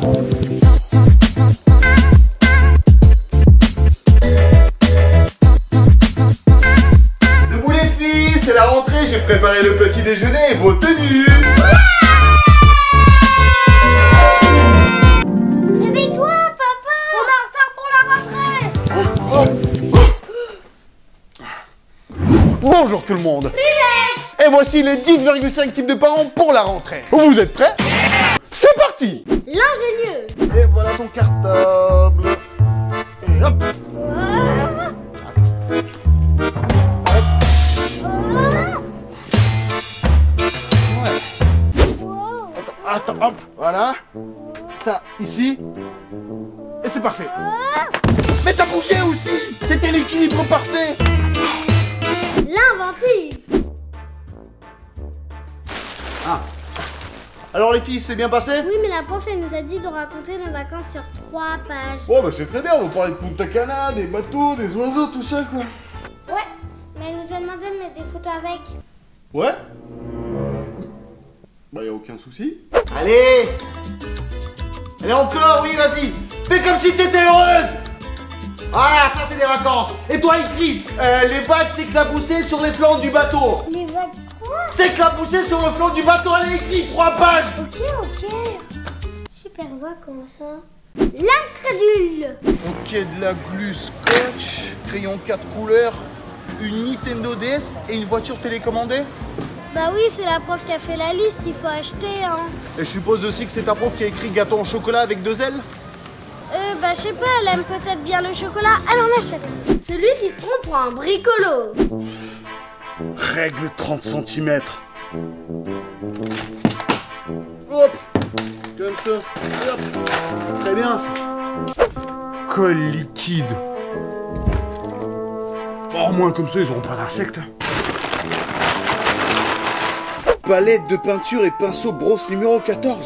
Debout les filles, c'est la rentrée, j'ai préparé le petit déjeuner et vos tenues. Réveille-toi, papa. On est en retard pour la rentrée. Bonjour tout le monde. Et voici les 10,5 types de parents pour la rentrée. Vous êtes prêts? C'est parti. L'ingénieux. Et voilà ton cartable. Et hop. Attends, hop, voilà. Ça, ici. Et c'est parfait. Mais t'as bougé aussi. C'était l'équilibre parfait. L'inventive. Ah. Alors les filles, c'est bien passé? Oui, mais la prof, elle nous a dit de raconter nos vacances sur 3 pages. Oh bah c'est très bien, vous parlez de Punta Cana, des bateaux, des oiseaux, tout ça quoi. Ouais, mais elle nous a demandé de mettre des photos avec. Ouais. Bah y a aucun souci. Allez. Allez encore, oui, vas-y. Fais comme si t'étais heureuse. Voilà, ça c'est des vacances. Et toi écris, les vagues s'éclaboussaient sur les flancs du bateau. Les vagues quoi? S'éclaboussaient sur le flanc du bateau, allez écris, 3 pages. Ok. Super voix, comment ça? L'incrédule. Ok, de la glu scotch, crayon 4 couleurs, une Nintendo DS et une voiture télécommandée. Bah oui, c'est la prof qui a fait la liste, il faut acheter, hein. Et je suppose aussi que c'est ta prof qui a écrit gâteau en chocolat avec 2 ailes. Bah je sais pas, elle aime peut-être bien le chocolat, elle en achète. Celui qui se prend pour un bricolo. Règle 30 cm. Hop, comme ça. Hop. Très bien ça. Colle liquide. Bon, au moins comme ça, ils auront pas d'insectes. Palette de peinture et pinceau brosse numéro 14.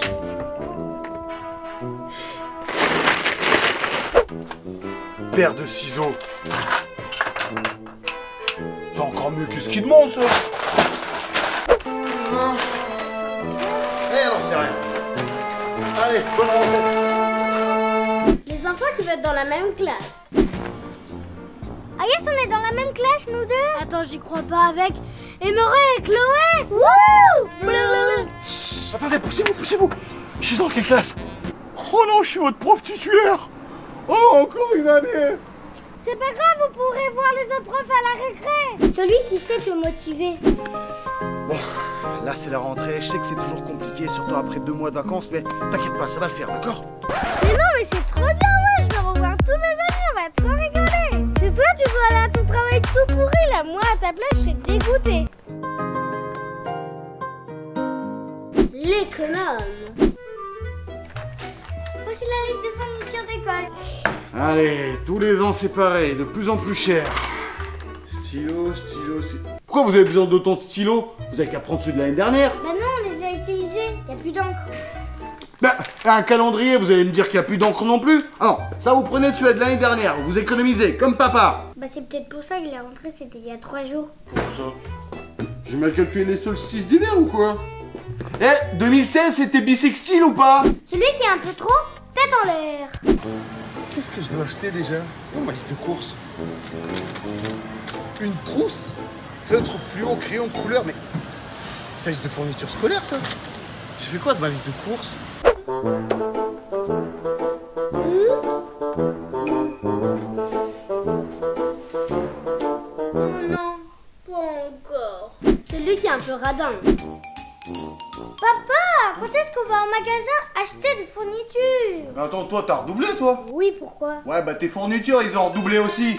Paire de ciseaux. C'est encore mieux que ce qu'ils demandent, ça. Non. Eh non, c'est rien. Allez, bonne rentrée. Les enfants qui vont être dans la même classe. Ah yes, on est dans la même classe, nous deux. Attends, j'y crois pas avec Énoré et Chloé. Wouh. Attendez, poussez-vous. Je suis dans quelle classe? Oh non, je suis votre prof titulaire. Oh, encore une année. C'est pas grave, vous pourrez voir les autres profs à la récré. Celui qui sait te motiver. Bon, là c'est la rentrée, je sais que c'est toujours compliqué, surtout après 2 mois de vacances, mais t'inquiète pas, ça va le faire, d'accord? Mais non, mais c'est trop bien, ouais, je vais revoir tous mes amis, on va trop rigoler. C'est toi, tu dois aller à ton travail tout pourri, là. Moi, à ta place, je serais dégoûtée. L'économe. Voici la liste de fournitures d'école. Allez, tous les ans c'est pareil, de plus en plus cher. Stylo. Pourquoi vous avez besoin d'autant de stylos? Vous avez qu'à prendre ceux de l'année dernière. Bah non, on les a utilisés, y a plus d'encre. Bah, un calendrier, vous allez me dire qu'il n'y a plus d'encre non plus? Ah non, ça vous prenez celui de l'année dernière, vous économisez, comme papa. Bah c'est peut-être pour ça que la rentrée c'était il y a 3 jours. Comment ça? J'ai mal calculé les solstices d'hiver ou quoi? Eh, 2016 c'était bisextile ou pas? Celui qui est un peu trop, tête en l'air. Qu'est-ce que je dois acheter déjà? Oh, ma liste de courses. Une trousse, feutre fluo, crayon de couleur, mais c'est la liste de fourniture scolaire ça? J'ai fait quoi de ma liste de courses? Non, pas encore. Celui qui est un peu radin. Papa, quand est-ce qu'on va en magasin acheter des fournitures? Mais attends, toi t'as redoublé toi? Oui, pourquoi? Ouais, bah tes fournitures ils ont redoublé aussi.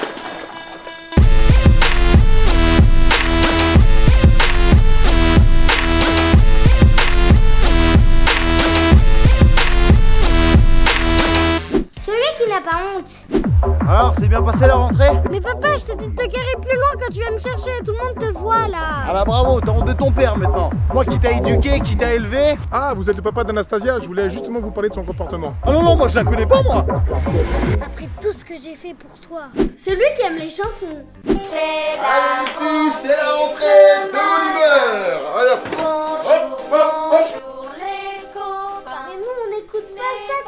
Celui qui n'a pas honte. Alors, c'est bien passé la rentrée? Mais papa, je t'ai dit de te garer plus loin quand tu viens me chercher. Tout le monde te voit là. Ah bah bravo, t'as honte de ton père maintenant. Moi qui t'a éduqué, qui t'a élevé. Ah, vous êtes le papa d'Anastasia, je voulais justement vous parler de son comportement. Ah non, moi je la connais pas moi. Après tout ce que j'ai fait pour toi. Celui qui aime les chansons. C'est Allez les filles, c'est la rentrée de l'univers. Allez hop, hop, hop, hop. les copains. Mais nous, on n'écoute pas ça.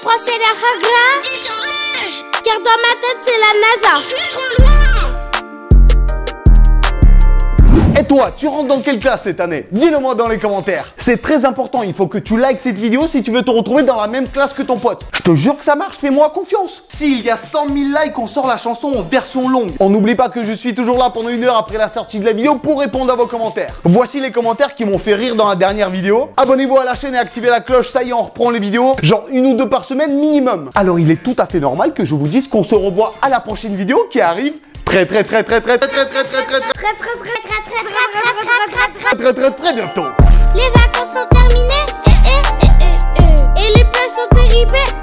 procédés regrets. Car dans ma tête, c'est la NASA. Je suis trop loin. Et toi, tu rentres dans quelle classe cette année? Dis-le moi dans les commentaires. C'est très important, il faut que tu likes cette vidéo si tu veux te retrouver dans la même classe que ton pote. Je te jure que ça marche, fais-moi confiance. S'il y a 100 000 likes, on sort la chanson en version longue. On n'oublie pas que je suis toujours là pendant 1 heure après la sortie de la vidéo pour répondre à vos commentaires. Voici les commentaires qui m'ont fait rire dans la dernière vidéo. Abonnez-vous à la chaîne et activez la cloche, ça y est, on reprend les vidéos. Genre 1 ou 2 par semaine minimum. Alors il est tout à fait normal que je vous dise qu'on se revoit à la prochaine vidéo qui arrive très bientôt. Les vacances sont terminées et les plans sont terribles.